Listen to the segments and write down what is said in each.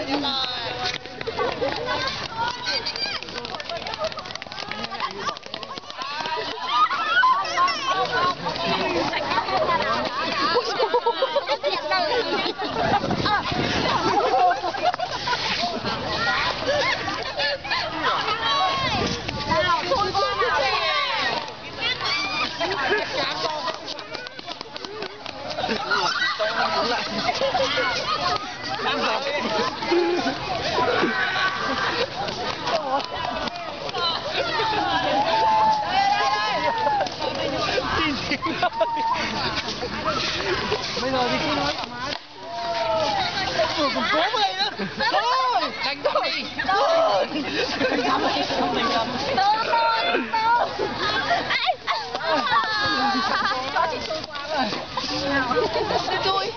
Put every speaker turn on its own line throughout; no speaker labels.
Bây giờ thì cứ nói thoải mái. Vừa còn cố vậy nữa. Thôi, đánh thôi đi. Thôi. Không thành cầm.
Cho chị chui qua rồi. Chui.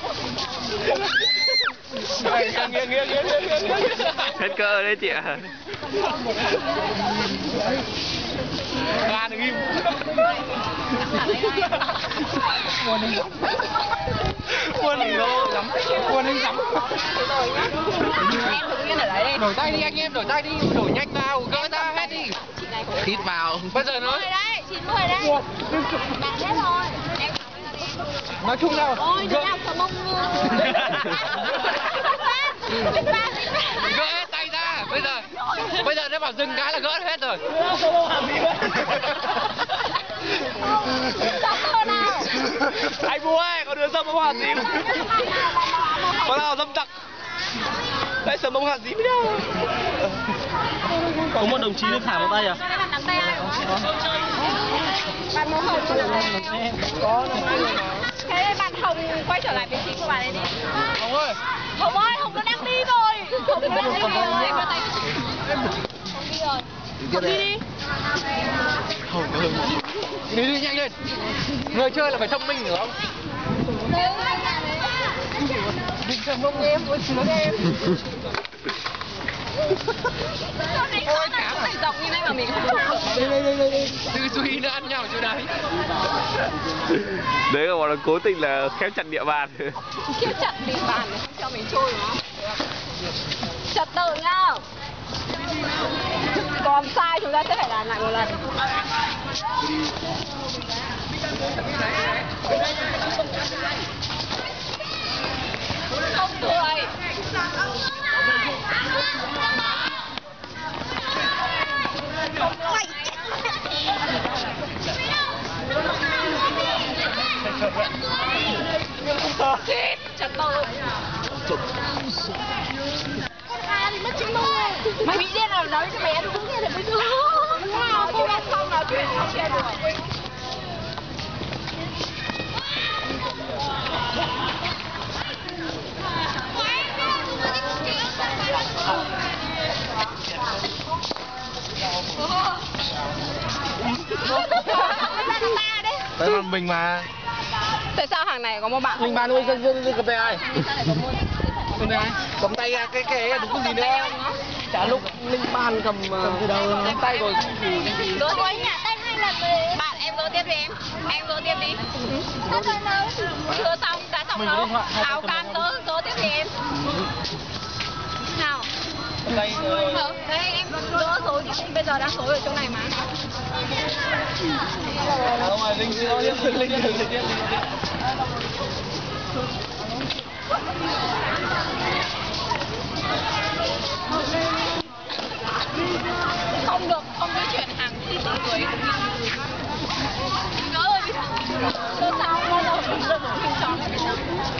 Hết cơ đấy chị ạ.
Ga đừng im. Quân đừng lắm. Quân đừng lắm.
Em tự nhiên ở đấy đi.
Đổi tay đi anh em, đổi tay đi, đổi nhanh vào, gỡ ra hết đi. Hít vào. Bây giờ nữa.
90 đấy, 90 đấy. Bạn hết rồi. Em
Nói chung nào.
ôi, nó làm sờ mông.
Gỡ hết tay ra. Bây giờ nó bảo dừng cái là gỡ hết rồi. Anh bố ơi, có đứa dâm ông hạt gì? Có nào dâm tặc? Đấy sờ mông hạt gì mới đâu?
Có một đồng chí được thả vào tay à?
Bạn nắm tay ai? Bạn muốn Hồng không nào?
Có.
Thế bạn Hồng quay trở lại vị trí của bạn ấy đi.
Hồng ơi,
Hồng nó đang đi rồi. Hồng nó đang đi rồi. Em đưa tay. Hồng đi rồi. Hồng đi đi.
Hồng ơi. Đi nhanh lên. Người chơi là phải thông minh hiểu không? Đừng sờ mông em, ôi sướng em.
Ôi chả phải dọc như này mà mình không được.
Đây. Tư duy nó ăn nhau chỗ đấy.
Đấy là bọn nó cố tình là khép chặt địa bàn.
Khép chặt địa bàn để không cho mình trôi nó. Trật tự nhau. Còn sai chúng ta sẽ phải làm lại một lần. Không cười. Trật tự. Con Hà thì mất chữ luôn. Mày bị điên rồi, nói cho mẹ đúng nghe thì bây giờ. Cô đã xong nói chuyện không che được.
Đấy là mình mà.
Tại sao hàng này có một bạn?
Mình bàn ơi, cầm tay ai? Cầm tay ai? Cầm tay à, cái đúng cái gì nữa? Chả lúc Linh Ban cầm từ đầu nắm tay rồi.
Gỡ thôi nhả tay 2 lần rồi. Bạn em gỡ tiếp đi em. Em gỡ tiếp đi. Chưa xong, đã xong đâu. Áo can gỡ tiếp đi em. Nào.
Đây
Đấy em gỡ số đi. Bây giờ đang số ở chỗ này mà.
Không rồi, Linh tiếp.
Không được, không di chuyển hàng đi từ dưới. Gỡ rồi đi. Gỡ sao bao giờ cũng được hình tròn này đâu.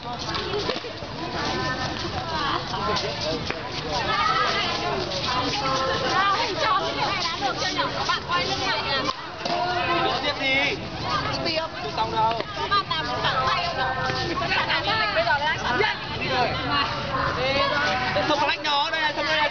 Nào, hình tròn như thế này đã được chưa nhỉ? Các bạn quay lưng lại nè.
Gỡ tiếp đi.
Tiếp.
Xong đâu.
Các bạn làm một phẳng tay không nhỉ? Các bạn làm này bây giờ đang phẳng tay.
Đi rồi. Đi. Thông lách nó đây, thông đây.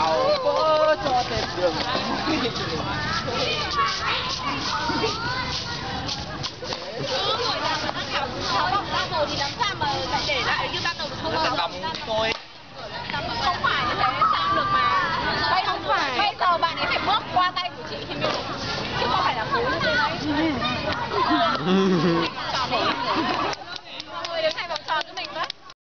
Có cho tên đường.